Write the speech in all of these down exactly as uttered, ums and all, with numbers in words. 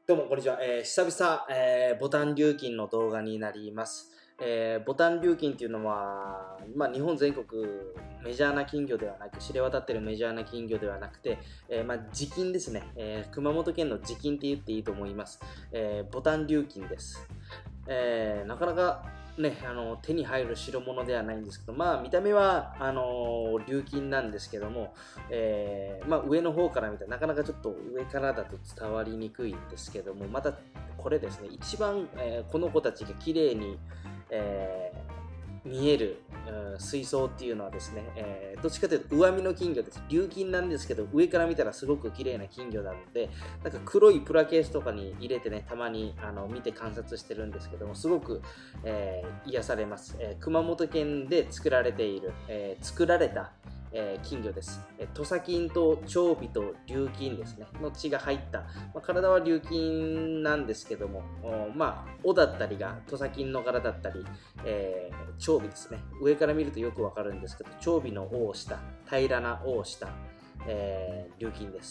どうもこんにちは、えー、久々、えー、ボタン鎏金の動画になります。えー、ボタン鎏金っていうのは、まあ、日本全国メジャーな金魚ではなく、知れ渡っているメジャーな金魚ではなくて、えーまあ、地金ですね、えー、熊本県の地金って言っていいと思います。えー、ボタン鎏金です。えー、なかなかね、あの手に入る代物ではないんですけど、まあ見た目はあの鎏金なんですけども、えーまあ、上の方から見たらなかなかちょっと上からだと伝わりにくいんですけども、またこれですね、一番、えー、この子たちが綺麗に、えー見える、うん、水槽っていうのはですね、えー、どっちかというと上身の金魚です。鎏金なんですけど、上から見たらすごく綺麗な金魚なので、なんか黒いプラケースとかに入れてね、たまにあの見て観察してるんですけども、すごく、えー、癒されます、えー。熊本県で作られている、えー、作られた、えー、金魚です。えー、土佐金と長尾と琉金ですね、の血が入った、まあ、体は琉金なんですけども、まあ、尾だったりが土佐金の柄だったり、えー、長尾ですね。上から見るとよくわかるんですけど、長尾の尾をした、平らな尾をした、えー、琉金です。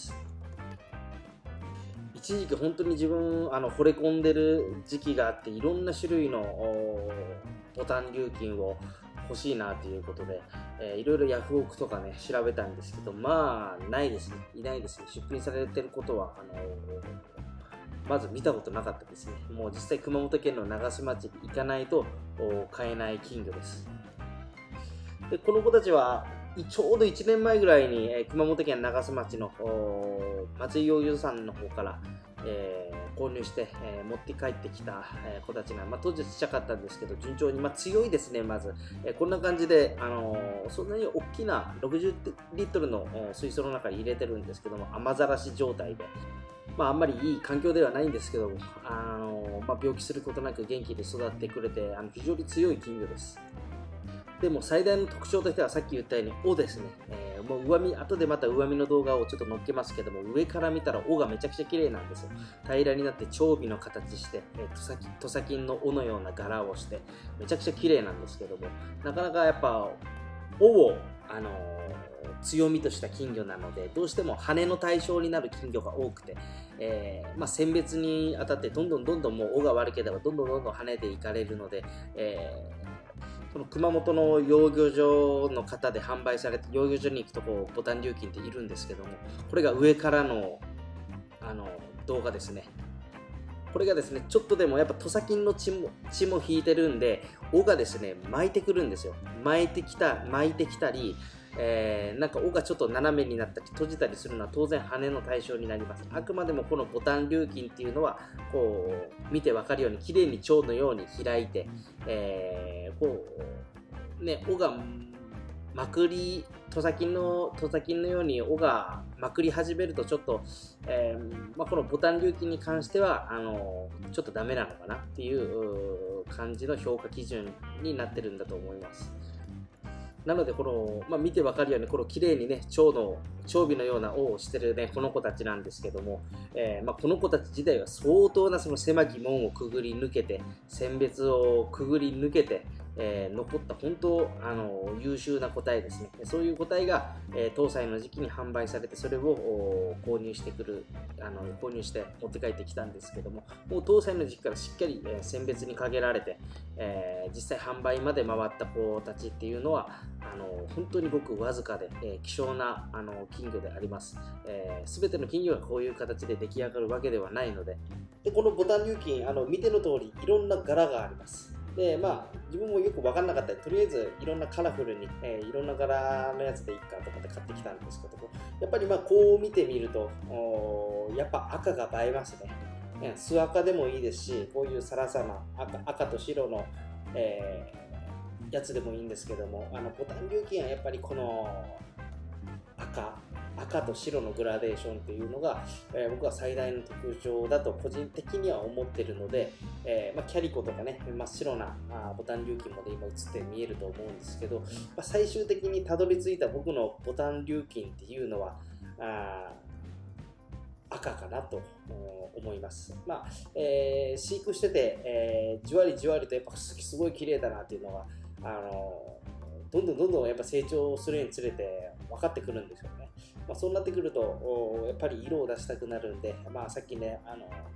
一時期本当に自分あの惚れ込んでる時期があって、いろんな種類のボタン鎏金を欲しいなということで、えー、いろいろヤフオクとかね調べたんですけど、まあないですね、いないですね。出品されてることはあのー、まず見たことなかったですね。もう実際熊本県の長洲町に行かないと買えない金魚です。でこの子たちはちょうどいちねんまえぐらいに、えー、熊本県長洲町の松井養魚さんの方から、えー、購入して、えー、持って帰ってきた、えー、子たちが、まあ、当時ちっちゃかったんですけど順調に、まあ、強いですね。まず、えー、こんな感じで、あのー、そんなに大きなろくじゅうリットルの水槽の中に入れてるんですけども、雨ざらし状態で、まあ、あんまりいい環境ではないんですけども、あのーまあ、病気することなく元気で育ってくれて、あの非常に強い金魚です。でも最大の特徴としてはさっき言ったように尾ですね、えー、もう上身、後でまた上身の動画をちょっと載っけますけども、上から見たら尾がめちゃくちゃ綺麗なんですよ。平らになって長尾の形して、えー、土佐金の尾のような柄をしてめちゃくちゃ綺麗なんですけども、なかなかやっぱ尾を、あのー、強みとした金魚なので、どうしても羽の対象になる金魚が多くて、えーまあ、選別にあたってどんどんどんどんもう尾が悪ければどんどんどんどん跳ねていかれるので、えーこの熊本の養魚場の方で販売されて、養魚場に行くとこうボタン鎏金っているんですけども、これが上からの、あの動画ですね。これがですね、ちょっとでもやっぱ土佐金の血も血も引いてるんで、尾がですね巻いてくるんですよ。巻いてきた巻いてきたり、えー、なんか尾がちょっと斜めになったり閉じたりするのは当然羽の対象になります。あくまでもこのボタン鎏金っていうのはこう見て分かるように綺麗に蝶のように開いて、えー、こうね尾がまくり土佐金の土佐金のように尾がまくり始めるとちょっと、えーまあ、このボタン鎏金に関してはあのちょっとダメなのかなっていう感じの評価基準になってるんだと思います。なのでこの、まあ、見てわかるようにこの綺麗にね蝶の蝶尾のような尾をしてるねこの子たちなんですけども、えーまあ、この子たち自体は相当なその狭き門をくぐり抜けて選別をくぐり抜けて、えー、残った本当あの優秀な個体ですね。そういう個体が、えー、搭載の時期に販売されてそれを購入してくるあの購入して持って帰ってきたんですけども、もう搭載の時期からしっかり、えー、選別にかけられて、えー、実際販売まで回った子たちっていうのはあの本当にごくわずかで、えー、希少なあの金魚であります。えー、全ての金魚がこういう形で出来上がるわけではないので、でこのボタン鎏金あの見ての通りいろんな柄があります。でまあ自分もよく分かんなかったり、とりあえずいろんなカラフルに、えー、いろんな柄のやつでいいかと思って買ってきたんですけども、やっぱりまあこう見てみるとやっぱ赤が映えますね。素赤でもいいですし、こういうサラサな 赤, 赤と白の、えー、やつでもいいんですけども、あのボタン鎏金はやっぱりこの赤赤と白のグラデーションっていうのが、えー、僕は最大の特徴だと個人的には思っているので、えーまあ、キャリコとかね真っ白なあボタン鎏金まで今映って見えると思うんですけど、まあ、最終的にたどり着いた僕のボタン鎏金っていうのはあ赤かなと思います。まあえー、飼育してて、えー、じわりじわりとやっぱすごい綺麗だなっていうのが、あのどんどんどんどんやっぱ成長するにつれて分かってくるんですよね。まあ、そうなってくるとやっぱり色を出したくなるんで、まあ、さっきねあの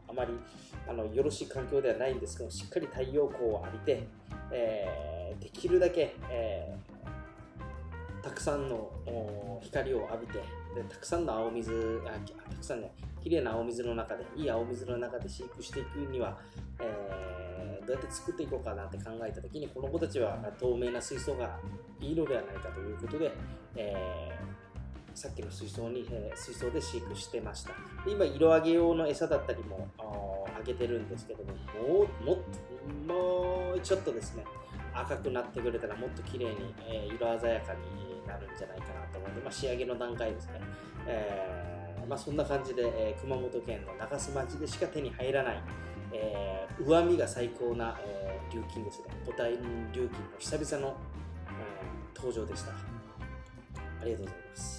あまりあのよろしい環境ではないんですけど、しっかり太陽光を浴びて、えー、できるだけ、えー、たくさんの光を浴びて、でたくさんの青水、あたくさんね、きれいな青水の中で、いい青水の中で飼育していくには、えー、どうやって作っていこうかなって考えたときに、この子たちは透明な水槽がいいのではないかということで、えー、さっきの水槽に、えー、水槽で飼育してました。で今、色揚げ用の餌だったりもあげてるんですけども、もうもっともうちょっとですね、赤くなってくれたらもっと綺麗に、えー、色鮮やかになるんじゃないかなと思って、まあ、仕上げの段階ですね。えーまあ、そんな感じで、えー、熊本県の長洲町でしか手に入らない、えー、上身が最高な、えー、琉金ですね。ボタン琉金の久々の、えー、登場でした。ありがとうございます。